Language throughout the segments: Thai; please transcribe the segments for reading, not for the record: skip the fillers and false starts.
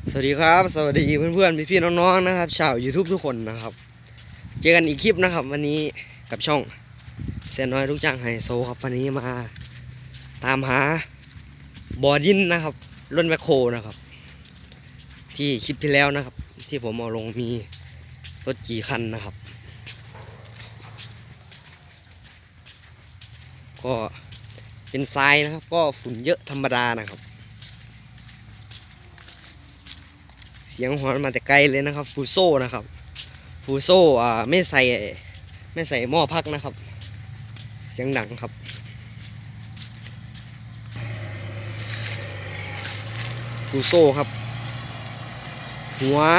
สวัสดีครับสวัสดีเพื่อนๆพี่ๆน้องๆนะครับชาว YouTube ทุกคนนะครับเจอกันอีกคลิปนะครับวันนี้กับช่องเสียน้อยลูกจ้างไฮโซครับวันนี้มาตามหาบอดินนะครับรถแมคโครนะครับที่คลิปที่แล้วนะครับที่ผมเอาลงมีรถกี่คันนะครับก็เป็นทรายนะครับก็ฝุ่นเยอะธรรมดานะครับเสียงหอนมาแต่ไกลเลยนะครับฟูโซ่นะครับฟูโซ่ไม่ใส่หม้อพักนะครับเสียงดังครับฟูโซ่ครับหัว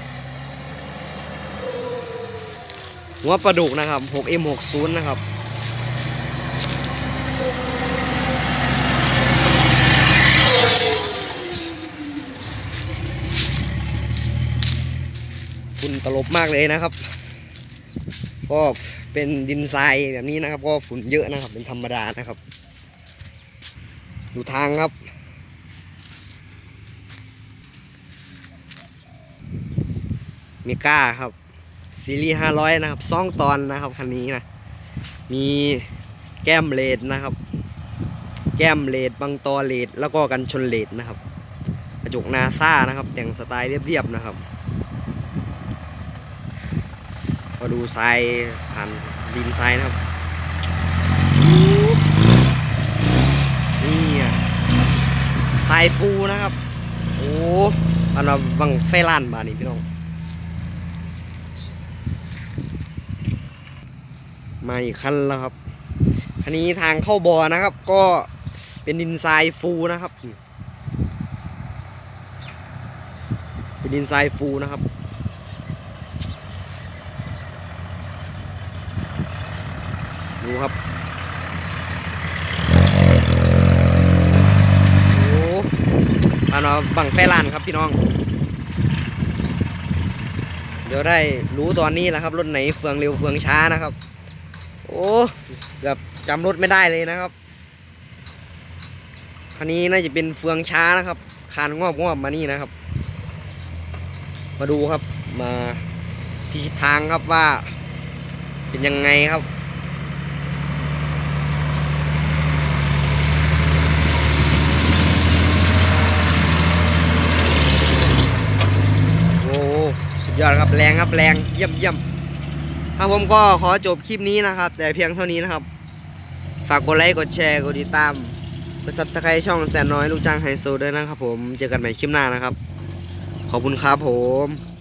ปลาดุกนะครับ 6M60 นะครับฝุ่นตลบมากเลยนะครับก็เป็นดินทรายแบบนี้นะครับก็ฝุ่นเยอะนะครับเป็นธรรมดานะครับดูทางครับเมก้าครับซีรีส์500นะครับ2 ตอนนะครับคันนี้นะมีแก้มเลดนะครับแก้มเลดบังตอเลดแล้วก็กันชนเลดนะครับกระจกนาซ่านะครับแต่งสไตล์เรียบๆนะครับมาดูทรายผ่านดินทรายนะครับนี่ทรายฟูนะครับโอ้อันเราบังไฟล้านบาทนี่พี่น้องมาอีกคันแล้วครับคันนี้ทางเข้าบ่อนะครับก็เป็นดินทรายฟูนะครับเป็นดินทรายฟูนะครับดูครับโอ้อันเราบังไฟล้านครับพี่น้องเดี๋ยวได้รู้ตอนนี้แหละครับรถไหนเฟืองเร็วเฟืองช้านะครับโอ้แบบจำรถไม่ได้เลยนะครับคันนี้น่าจะเป็นเฟืองช้านะครับคานงอบมานี่นะครับมาดูครับมาพิชิตทางครับว่าเป็นยังไงครับโอ้สุดยอดครับแรงครับแรงเยี่ยมครับผมก็ขอจบคลิปนี้นะครับแต่เพียงเท่านี้นะครับฝากกดไลค์กดแชร์กดติดตามกด Subscribe ช่องแสนน้อยลูกจ้างไฮโซด้วยนะครับผมเจอกันใหม่คลิปหน้านะครับขอบคุณครับผม